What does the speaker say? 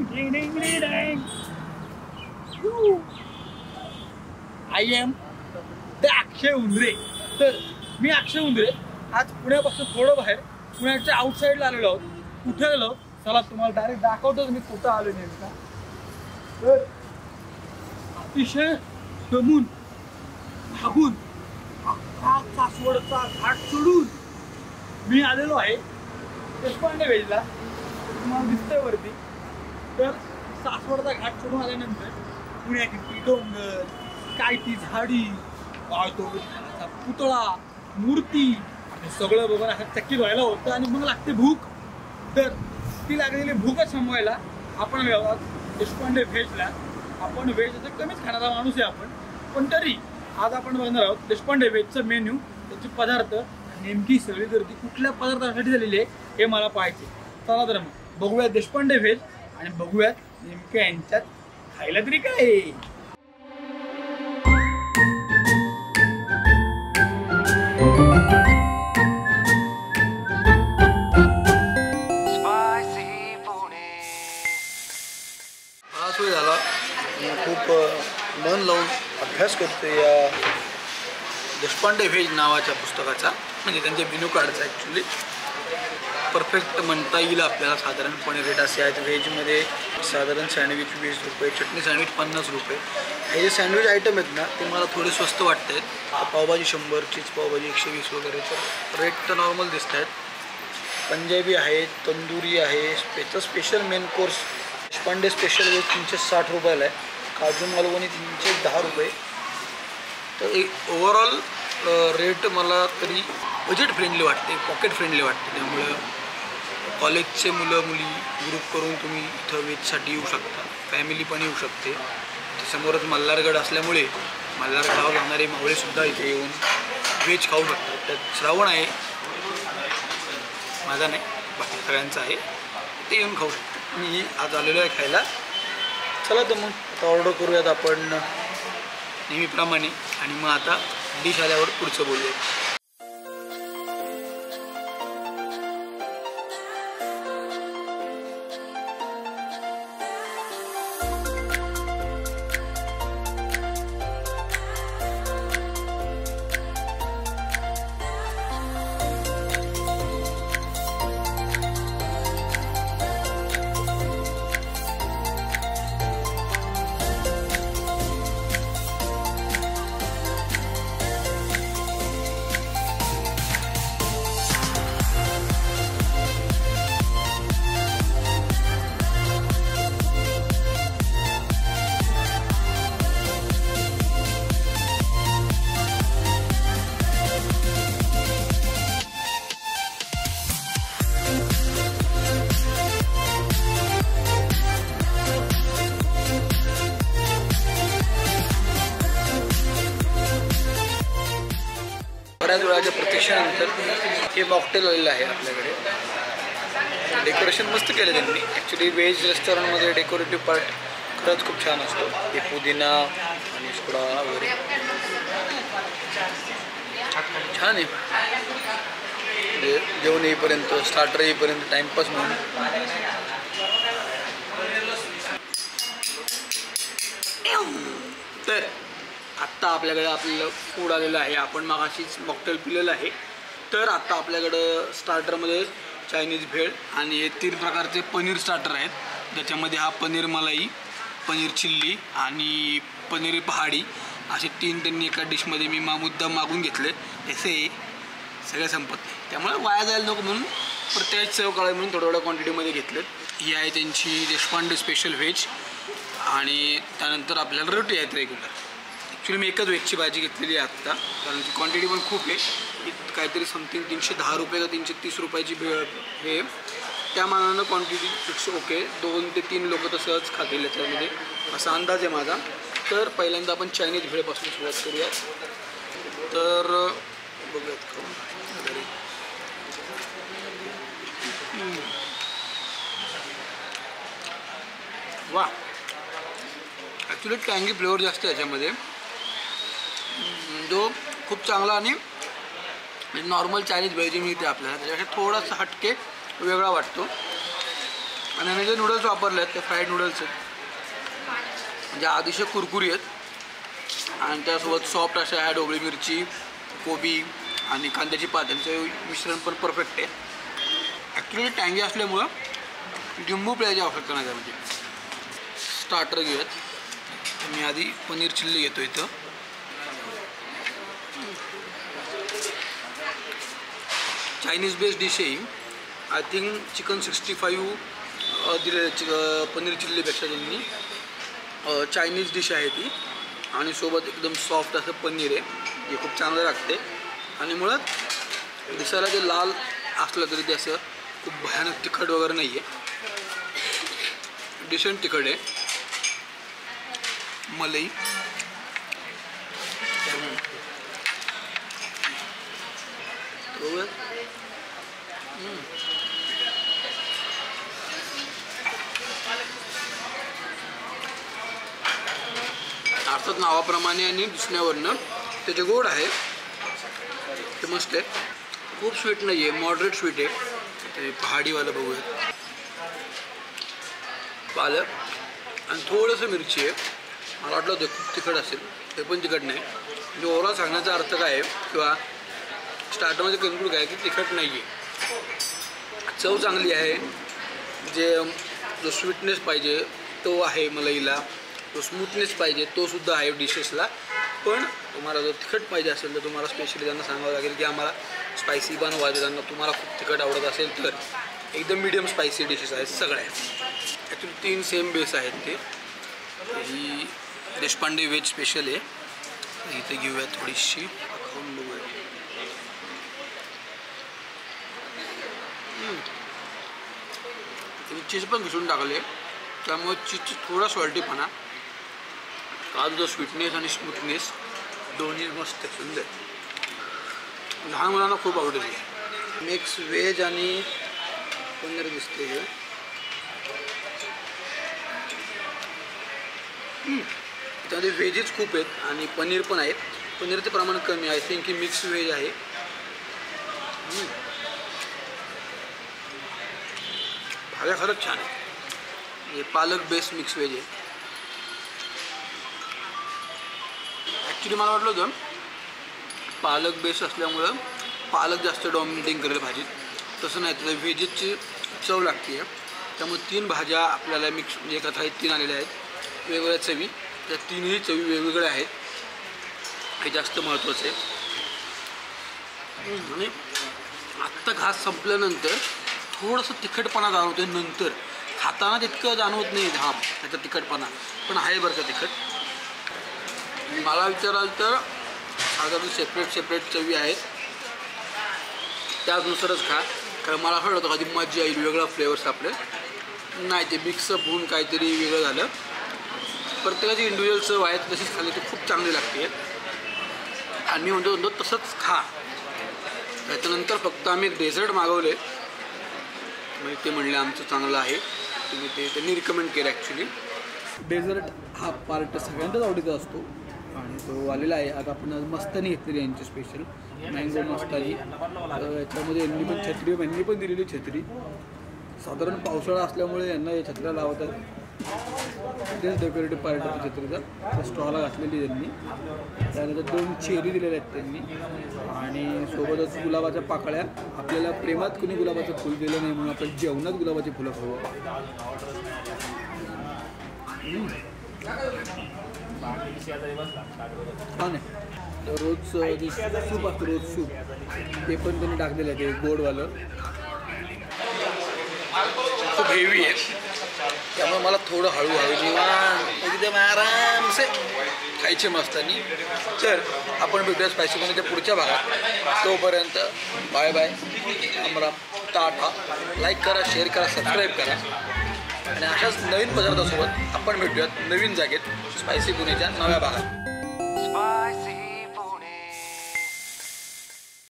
I am the अक्षय उंद्रे. तर मी अक्षय उंद्रे आज पुण्यापासून थोडं बाहेर पुण्याच्या आउटसाइडला आलेलो आहोत. कुठे आलो चला तुम्हाला डायरेक्ट दाखवतोच मी कुठं आलो नेमका. तर अतिशय दमून भागून सासवडचा घाट सोडून मी आलेलो आहे देशपांडे वेजला. तुम्हाला दिसतंय वरती. तर सासवडचा घाट सोडून आल्यानंतर पुण्याची डोंगर काय ती झाडी काय तो पुतळा मूर्ती सगळं बघून असं चक्कीत व्हायला होतं. आणि मग लागते भूक. तर ती लागलेली भूकच थांबवायला आपण देशपांडे व्हेजला. आपण व्हेज असं कमीच खाणारा माणूस आहे आपण, पण तरी आज आपण बघणार आहोत देशपांडे व्हेजचं मेन्यू, त्याचे पदार्थ, नेमकी सगळी गर्दी कुठल्या पदार्थासाठी झालेली आहे हे मला पाहायचे. चला तर मग बघूयात देशपांडे व्हेज आणि बघूयात नेमक्या यांच्यात खायला तरी काय. झाला खूप मन लावून अभ्यास करतो या देशपांडे व्हेज नावाच्या पुस्तकाचा, म्हणजे त्यांच्या मेनू कार्डचा. ॲक्च्युली परफेक्ट म्हणता येईल आपल्याला. साधारणपणे रेट असे आहेत. व्हेजमध्ये साधारण सँडविच 20 रुपये, चटणी सँडविच 50 रुपये. हे जे सँडविच आयटम आहेत ना ते मला थोडे स्वस्त वाटत आहेत. पावभाजी 100, चीज पावभाजी 120 वगैरे. तर रेट तर नॉर्मल दिसत आहेत. पंजाबी आहे, तंदुरी आहे, त्याचं special main course Deshpande special veg 360 रुपयाला आहे. काजू मालवणी 310 रुपये. तर एक ओव्हरऑल रेट मला तरी बजेट फ्रेंडली वाटते, पॉकेट फ्रेंडली वाटते. त्यामुळं कॉलेजचे मुलं मुली ग्रुप करून तुम्ही इथं व्हेजसाठी येऊ शकता. फॅमिली पण येऊ शकते. समोरच मल्हारगड असल्यामुळे मल्हारगडावर जाणारे मावळेसुद्धा इथे येऊन व्हेज खाऊ शकतात. त्यात श्रावण आहे, माझा नाही बाकी सगळ्यांचा आहे, ते येऊन खाऊ शकतात. मी आज आलेलो आहे खायला. चला तर मग आता ऑर्डर करूयात आपण नेहमीप्रमाणे आणि मग आता डिश आल्यावर पुढचं बोलूया. बऱ्याच वेळाच्या प्रतीक्षेनंतर हे मॉकटेल आलेलं आहे आपल्याकडे. डेकोरेशन मस्त केलं त्यांनी. ॲक्च्युली व्हेज रेस्टॉरंटमध्ये डेकोरेटिव्ह पार्ट खरंच खूप छान असतो. हे पुदिना आणि सोडा वगैरे छान आहे. जेवण येईपर्यंत, स्टार्टर येईपर्यंत टाईमपास म्हणून. तर आत्ता आपल्याकडे आपलं फूड आलेलं आहे. आपण मागाशीच मॉकटेल पिलेलं आहे. तर आत्ता आपल्याकडं स्टार्टरमध्ये चायनीज भेळ आणि हे 3 प्रकारचे पनीर स्टार्टर आहेत. ज्याच्यामध्ये हा पनीर मलाई, पनीर चिल्ली आणि पनीर पहाडी असे 3 त्यांनी एका डिशमध्ये मी मुद्दाम मागून घेतले. त्याचे सगळे संपत नाही, त्यामुळे वाया जायला नको म्हणून प्रत्येक चव कळावी म्हणून थोड्या क्वांटिटीमध्ये घेतलेत. ही आहे त्यांची देशपांडे स्पेशल व्हेज आणि त्यानंतर आपल्याला रोटी आहेत रेग्युलर. ॲक्च्युली मी एकच व्हेजची भाजी घेतलेली आहे आत्ता, कारण ती क्वांटिटी पण खूप आहे. काहीतरी समथिंग 310 रुपये का 330 रुपयाची भेळ हे. त्या मानानं क्वांटिटी इट्स ओके. 2 ते 3 लोक तर सहज खातील याच्यामध्ये असा अंदाज आहे माझा. तर पहिल्यांदा आपण चायनीज भेळपासून सुरुवात करूयात. तर बघूयात खाऊन. वा, ॲक्च्युली टँगी फ्लेवर जास्त आहे याच्यामध्ये, जो खूप चांगला आणि नॉर्मल चायनीज भेळ जी मिळते आपल्याला त्याच्यापेक्षा थोडासा हटके वेगळा वाटतो. आणि आम्ही जे नूडल्स वापरले आहेत ते फ्राईड नूडल्स आहेत, म्हणजे अतिशय कुरकुरी आहेत आणि त्यासोबत सॉफ्ट अशा ढोबळी मिरची, कोबी आणि कांद्याची पात यांचं मिश्रण पण परफेक्ट आहे. ॲक्च्युली टँगी असल्यामुळं लिंबू पिळायची आवश्यकता नाही त्यामध्ये. स्टार्टर घेऊयात. मी आधी पनीर चिल्ली घेतो इथं. चायनीज बेस्ड डिश आहे. आय थिंक चिकन 65 दिले पनीर चिल्लीपेक्षा त्यांनी. चायनीज डिश आहे ती आणि सोबत एकदम सॉफ्ट असं पनीर आहे जे खूप चांगलं लागते. आणि मुळात दिसायला ते लाल असलं तरी ते असं खूप भयानक तिखट वगैरे नाही आहे, डिसेंट तिखट आहे. मलाई अर्थात नावाप्रमाणे आणि दिसण्यावरनं त्याचे गोड आहे, ते मस्त आहे. खूप स्वीट नाही आहे, मॉडरेट स्वीट आहे. ते पहाडीवालं बघूया. पालक आणि थोडंसं मिरची आहे. मला वाटलं होतं खूप तिखट असेल, ते पण तिखट नाही. म्हणजे ओव्हरऑल सांगण्याचा अर्थ काय आहे किंवा स्टार्टरमध्ये कन्क्लूड काय की तिखट नाही आहे. चव चांगली आहे. जो स्वीटनेस पाहिजे तो आहे मलाईला, तो स्मूथनेस पाहिजे तो सुद्धा आहे डिशेसला. पण तुम्हाला जर तिखट पाहिजे असेल तर तुम्हाला स्पेशली त्यांना सांगावं लागेल की आम्हाला स्पायसी बनवायचं. त्यांना तुम्हाला खूप तिखट आवडत असेल तर एकदम मीडियम स्पायसी डिशेस आहेत सगळ्या. ॲक्च्युली 3 सेम बेस आहेत ते. ही देशपांडे व्हेज स्पेशल आहे. इथे घेऊया थोडीशी खाऊन बघूया. चीज पण घिसून टाकले त्यामुळे चीजची थोडा सॉल्टीपणा, काजूचा स्वीटनेस आणि स्मूथनेस दोन्ही मस्त सुंदर. लहान मुलांना खूप आवडेल. मिक्स व्हेज आणि पनीर दिसते हे. त्यामध्ये व्हेजेस खूप आहेत आणि पनीर पण आहेत. पनीरचं प्रमाण कमी आहे. आय थिंक की मिक्स व्हेज आहे. भाज्या खरंच छान आहे. हे पालक बेस्ड मिक्स व्हेज आहे. ॲक्च्युली मला वाटलं होतं पालक बेस्ड असल्यामुळं पालक जास्त डॉमिनेटिंग करेल भाजीत. तसं नाही, तर व्हेजेसची चव लागते आहे. त्यामुळे 3 भाज्या आपल्याला मिक्स म्हणजे एका थाळीत 3 आलेल्या आहेत वेगवेगळ्या चवी. त्या 3ही चवी वेगवेगळ्या आहेत, हे जास्त महत्त्वाचं आहे. आणि आत्ता घास संपल्यानंतर थोडंसं तिखटपणा जाणवतो. नंतर खाताना तितकं जाणवत नाही त्याचा तिखटपणा, पण आहे बरं का तिखट. मला विचाराल तर साधारण सेपरेट चवी आहेत, त्यानुसारच खा. कारण मला असं वाटतं कधी मजा येईल वेगळा फ्लेवर्स आपले नाही, ते मिक्सअप होऊन काहीतरी वेगळं झालं. प्रत्येकाची इंडिव्हिज्युअल चव आहेत, तशीच खाल्ली तर खूप चांगली लागते. आणि मी म्हणतो तसंच खा. त्याच्यानंतर फक्त आम्ही एक डेझर्ट मागवले, म्हणजे ते म्हणले आमचं चांगलं आहे. त्यांनी रिकमेंड केलं. ॲक्च्युली डेझर्ट हा पार्ट सगळ्यांचाच आवडीचा असतो आणि तो आलेला आहे. आता आपण मस्तानी घेतलेली यांची स्पेशल मँगो मस्तानी. याच्यामध्ये यांनी पण दिलेली छत्री. साधारण पावसाळा असल्यामुळे यांना या छत्र्या लावतात. तेच डेकोरेटिव्ह पार्ट होती छत्रीचा. त्या स्टॉला घातलेली त्यांनी. त्यानंतर 2 चेरी दिलेल्या आहेत त्यांनी आणि सोबतच गुलाबाच्या पाकळ्या. आपल्याला प्रेमात कुणी गुलाबाचं फुल दिलं नाही म्हणून आपण जेवणात गुलाबाची फुलं खाऊ. छान आहे. रोज सूप असतं, रोज सूप ते पण त्यांनी टाकलेलं आहे. ते गोडवालं खूप हेवी आहे, त्यामुळे मला थोडं हळूहळू एकदम आरामसे खायचे मस्तानी. तर आपण भेटूया स्पायसीपणेच्या पुढच्या भागात. तोपर्यंत बाय बाय, राम टाटा. लाईक करा, शेअर करा, सबस्क्राईब करा आणि अशाच नवीन पदार्थासोबत आपण भेटूयात नवीन जागेत स्पायसी पुणेच्या नव्या भागात.